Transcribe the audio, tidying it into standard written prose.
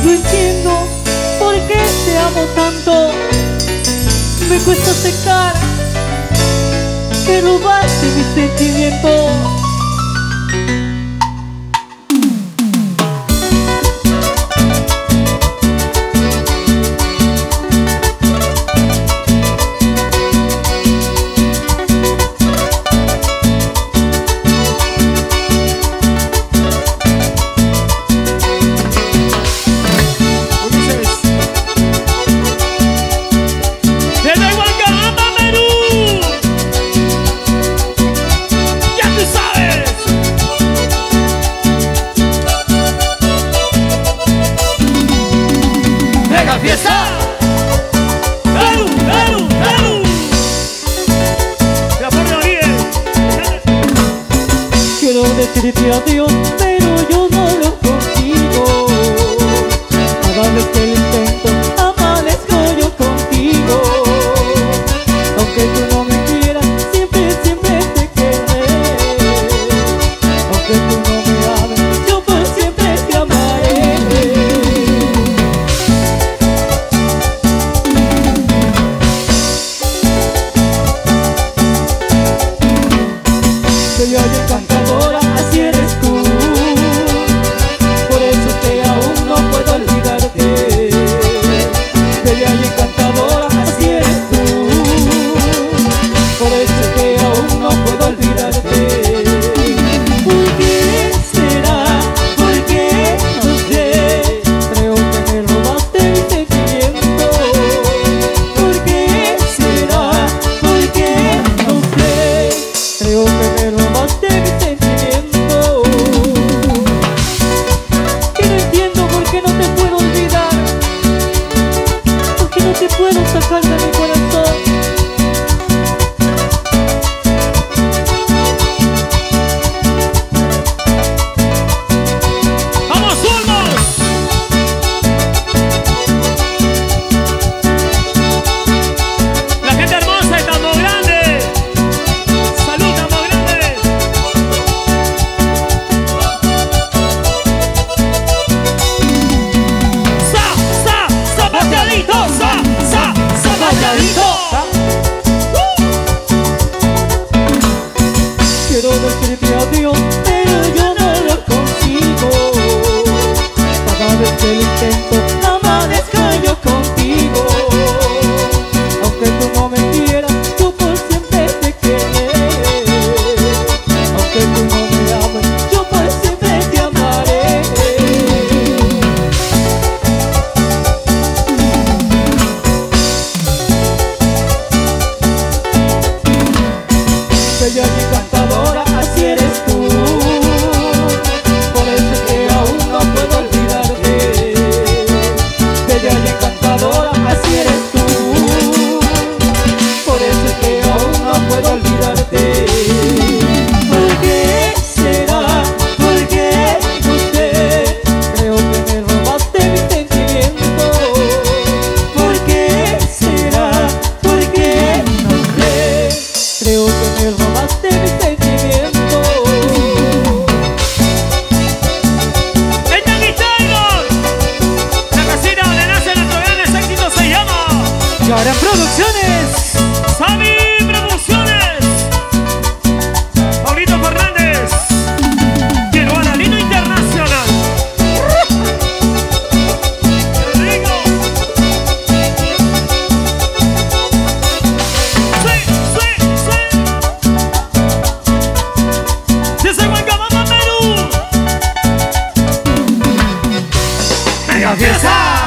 No entiendo por qué te amo tanto. Me cuesta aceptar que robaste mis sentimientos. ¡Fiesta! ¡Perú, Perú, Perú! ¡La forma bien! Quiero decirte adiós, pero yo no lo consigo. Cada vez que lo intento, amanezco yo contigo. Aunque tú no me quieras, siempre, siempre te querré. Aunque tú no me ames, yo por siempre te amaré. Soy alguien encantadora, así eres tú. Por eso que aún no puedo olvidarte. Soy alguien encantadora, así eres tú. Por eso que aún no puedo olvidarte. ¿Por qué será? ¿Por qué? No sé. Creo que me robaste mi sentimiento. ¿Por qué será? ¿Por qué? No sé. Creo que me robaste mi sentimiento. Que no entiendo por qué no te puedo olvidar. Por qué no te puedo sacar de mi corazón. ¡Vamos, Zulmos! La gente hermosa de Tambo Grande. ¡Salud, Tambo Grande! ¡Zapateadito! ¡Zapateadito! Quiero decirte adiós, pero yo no lo consigo. Cada vez que lo intento, amanezco yo contigo. Aunque tú no me quieras, yo por siempre te querré. Aunque tú no me ames, yo por siempre te amaré. Soy alguien encantadora, así eres tú. Por eso que aún no puedo olvidarte. Soy alguien encantadora, así eres tú. Por eso que aún no puedo olvidarte. ¿Por qué será? ¿Por qué? No sé. Creo que me robaste mi sentimiento. ¿Por qué será? ¿Por qué? No sé. Creo que me robaste mi sentimiento. ¡El Tanguy Taylor! La casita donde nacen nuestros grandes éxitos se llama Garan Producciones. Sabi Producciones. Paulito Fernández. Quiero a Lino Internacional. ¡Qué rico! ¡Sí, sí, sí! ¡Desde Huancabamba, Perú! ¡Mega fiesta!